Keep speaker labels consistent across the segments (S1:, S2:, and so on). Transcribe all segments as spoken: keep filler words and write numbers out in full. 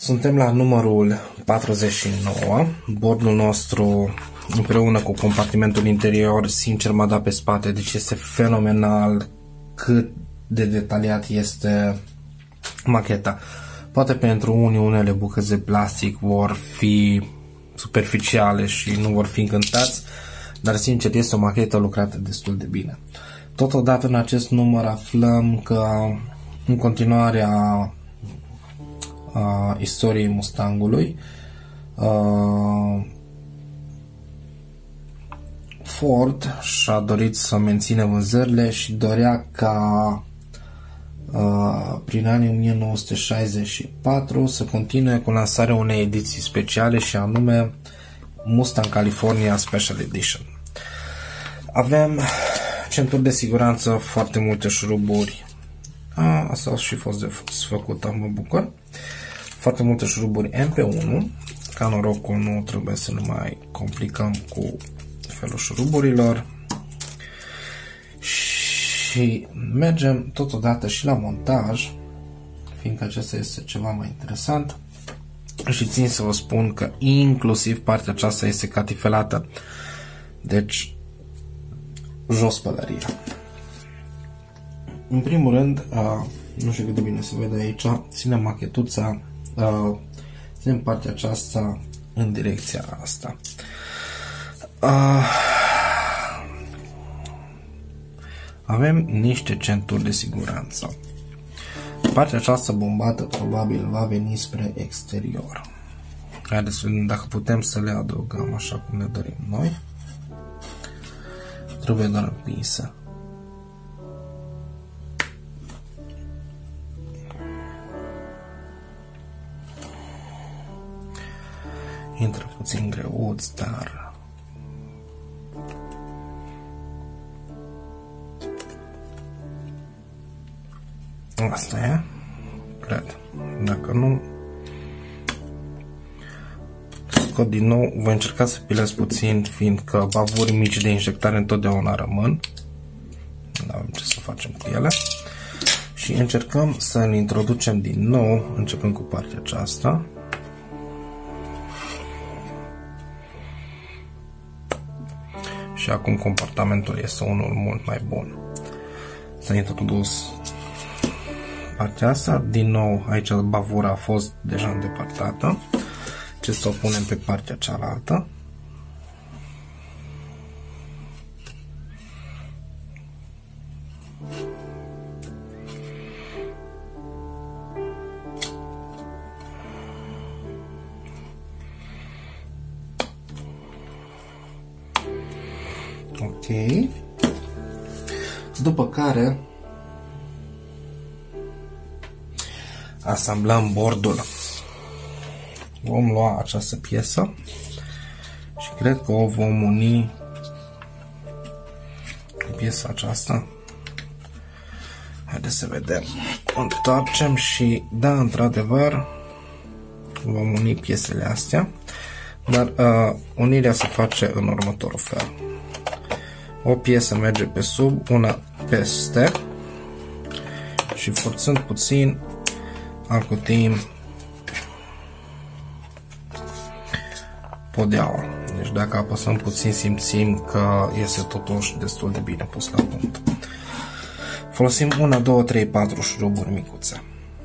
S1: Suntem la numărul patruzeci și nouă. Bordul nostru împreună cu compartimentul interior, sincer, m-a dat pe spate, deci este fenomenal cât de detaliat este macheta. Poate pentru unii unele bucăți de plastic vor fi superficiale și nu vor fi încântați, dar sincer este o machetă lucrată destul de bine. Totodată în acest număr aflăm că în continuarea a istoriei Mustangului, uh, Ford și-a dorit să mențină vânzările și dorea ca uh, prin anii o mie nouă sute șaizeci și patru să continue cu lansarea unei ediții speciale și anume Mustang California Special Edition. Avem centuri de siguranță, foarte multe șuruburi. A, asta a și fost desfăcută, mă bucur. Foarte multe șuruburi M P unu. Ca norocul nu trebuie să ne mai complicăm cu felul șuruburilor. Și mergem totodată și la montaj, fiindcă acesta este ceva mai interesant. Și țin să vă spun că inclusiv partea aceasta este catifelată. Deci, jos pălăria. În primul rând, uh, nu știu cât de bine se vede aici, ținem machetuța, uh, ținem partea aceasta în direcția asta. Uh, avem niște centuri de siguranță. Partea aceasta bombată probabil va veni spre exterior. Haideți să vedem dacă putem să le adăugăm așa cum ne dorim noi. Trebuie doar împinsă. Intră puțin greuț, dar asta e, cred. Dacă nu, scot din nou, voi încerca să pilez puțin, fiindcă bavuri mici de injectare întotdeauna rămân. Nu avem ce să facem cu ele. Și încercăm să le introducem din nou, începând cu partea aceasta. Și acum comportamentul este unul mult mai bun. S-a introdus partea asta. Din nou, aici bavura a fost deja îndepărtată. Ce să o punem pe partea cealaltă. Ok. După care asamblăm bordul. Vom lua această piesă și cred că o vom uni cu piesa aceasta. Haideți să vedem. Întoarcem și da, într-adevăr vom uni piesele astea, dar uh, unirea se face în următorul fel. O piesă merge pe sub, una peste și forțând puțin acutim podeaua. Deci dacă apăsăm puțin simțim că este totuși destul de bine pus la punct. Folosim una, două, trei, patru șuruburi micuțe.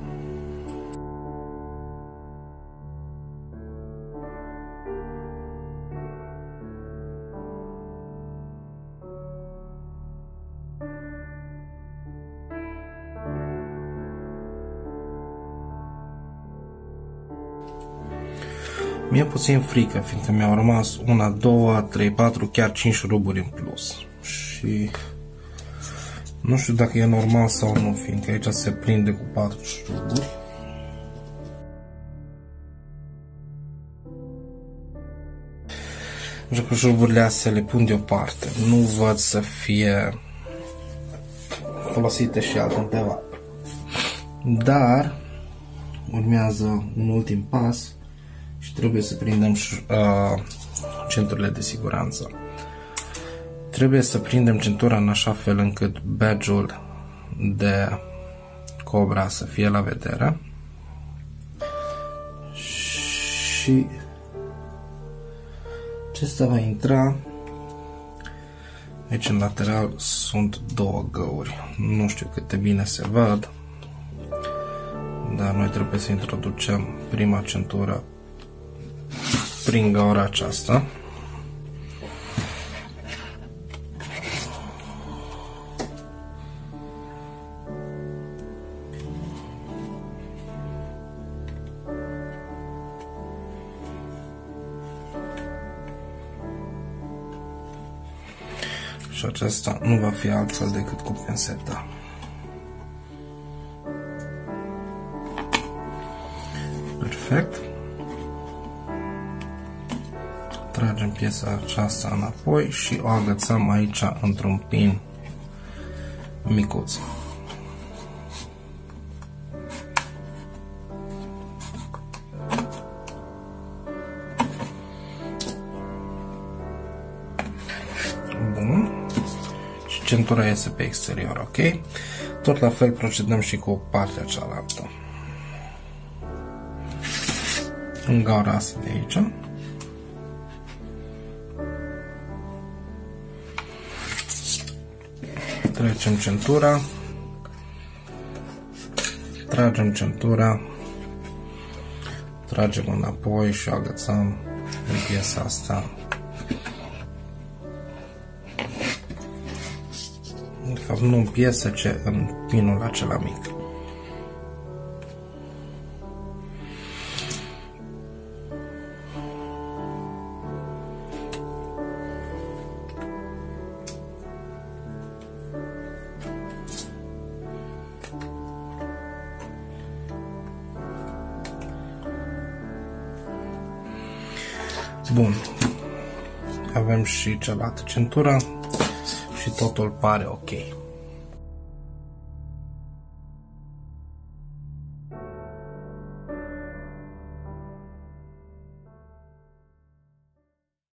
S1: Mi-e puțin frică, fiindcă mi-au rămas una, două, trei, patru, chiar cinci șuruburi în plus. Și nu știu dacă e normal sau nu, fiindcă aici se prinde cu patru șuruburi. Așa că șuruburile astea le pun deoparte. Nu văd să fie folosite și altundeva. Dar urmează un ultim pas. Și trebuie să prindem uh, centurile de siguranță. Trebuie să prindem centura în așa fel încât badge-ul de Cobra să fie la vedere. și acesta va intra. Aici în lateral sunt două găuri, nu știu cât de bine se văd, dar noi trebuie să introducem prima centură prin gaura aceasta. Și acesta nu va fi altfel decât cu penseta. Perfect. Tragem piesa aceasta înapoi și o agățăm aici într-un pin micuț. Bun. Și centura iese pe exterior, ok? Tot la fel procedăm și cu partea cealaltă. În gaura asta de aici. Trecem centura. Tragem centura. Tragem înapoi și agățăm în piesa asta. De fapt, nu în piesă, ci în pinul acela mic. Bun. Avem și cealaltă centură și totul pare ok.